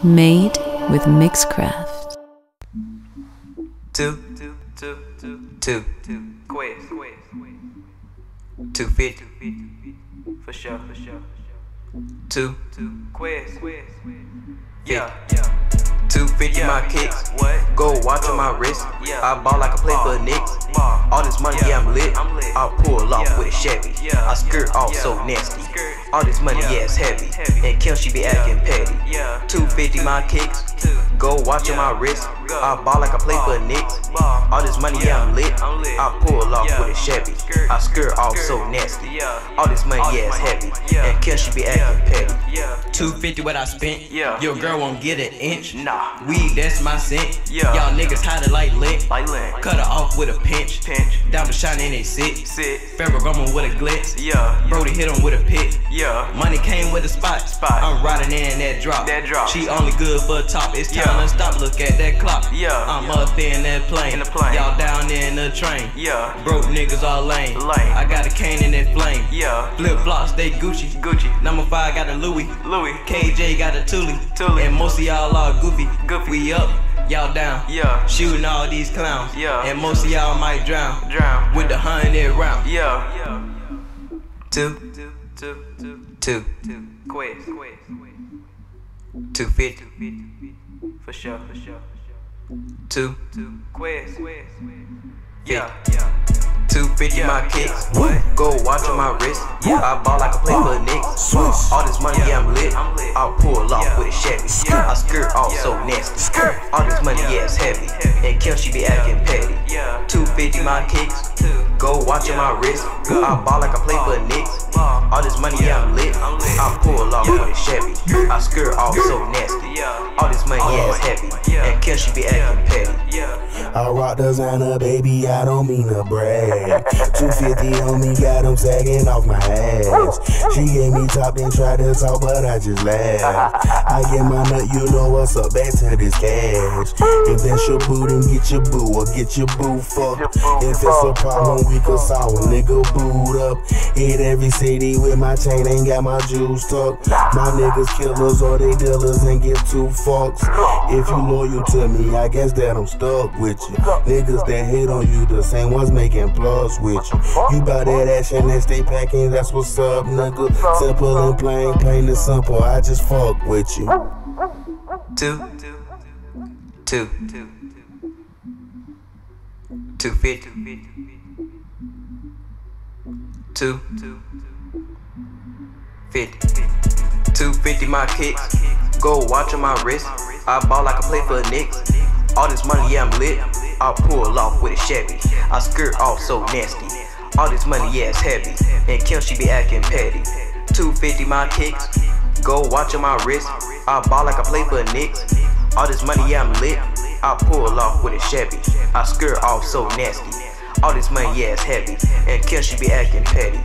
Made with Mixcraft. Two, Quest, 250, for sure. Two, Quest, yeah. 250 my kicks, gold watch on my wrist. I ball like I play for the Knicks. All this money, yeah, I'm lit. I'll pull off with a Chevy. I skirt off so nasty. All this money, yeah, it's heavy. And Kim, she be acting petty. 250 my kicks, gold watch on my wrist. I ball like I play for the Knicks. All this money, yeah, I'm lit. I pull off with a Chevy. I skirt off so nasty. All this money, yeah, it's heavy. And Kim, she be acting petty. 250 what I spent. Your girl won't get an inch. Nah. Weed, that's my scent. Y'all niggas hide it like lint. Cut her off with a pinch. Diamond shining, they sit. Ferragamo with a glitz. Brody hit him with a pick. Money came with a spot. I'm riding in that drop. She only good for a top. It's time to stop. Look at that clock. I'm up in that plane. Y'all down there in the train. Broke niggas all lame. I got a cane in that flame. Flip flops, they Gucci. Number 5 got a Louis. KJ got a Thule. And most of y'all are goofy. We up, y'all down. Shooting all these clowns. And most of y'all might drown. With the 100 round. Two, Quest, 250, for sure. Two, Quest, yeah. 250 my kicks, gold watch on my wrist. I ball like I play for the Knicks. All this money, yeah, I'm lit. I'll pull off with a Chevy. I skirt off so nasty. All this money, yeah, it's heavy. And Kim, she be acting petty. 250 my kicks, gold watch on my wrist. I ball like I play for the Knicks. All this money, yeah, I'm lit. I'll pull off with a Chevy. I skirt off so nasty. All this money, yeah, it's heavy. And Kim, she be acting petty. I rock designer, baby, I don't mean to brag. 250 on me, got them sagging off my ass. She gave me top and tried to talk, but I just laughed. I get my nut, you know what's up, back to this cash. If that's your boo, then get your boo, or get your boo fucked. If it's a problem, we could solve a nigga boot up. Hit every city with my chain, ain't got my juice tucked. My niggas killers or they dealers and give 2 fucks. If you loyal to me, I guess that I'm stuck with you. Niggas that hate on you, the same ones making plus with you. You bout that action and stay packing, that's what's up, nigga. Simple and plain and simple, I just fuck with you. Two, 250, 250 my kicks, gold watch on my wrist. I ball like I play for the Knicks. All this money, yeah, I'm lit. I'll pull off with a Chevy. I skirt off so nasty. All this money, yeah, it's heavy. And Kim, she be acting petty. 250 my kicks, gold watch on my wrist. I ball like I play for the Knicks. All this money, yeah, I'm lit. I'll pull off with a Chevy. I skirt off so nasty. All this money, yeah, it's heavy. And Kim, she be acting petty.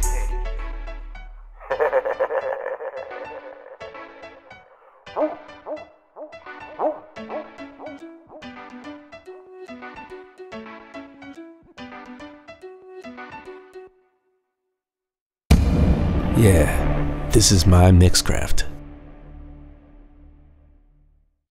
Yeah, this is my Mixcraft.